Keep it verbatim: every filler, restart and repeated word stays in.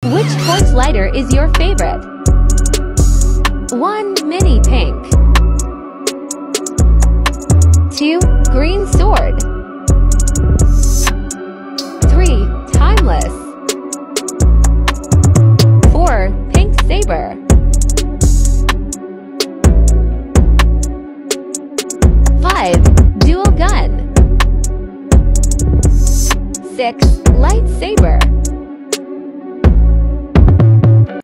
Which torch lighter is your favorite? one. Mini pink. two. Green sword. three. Timeless. four. Pink saber. five. Dual gun. six. Lightsaber.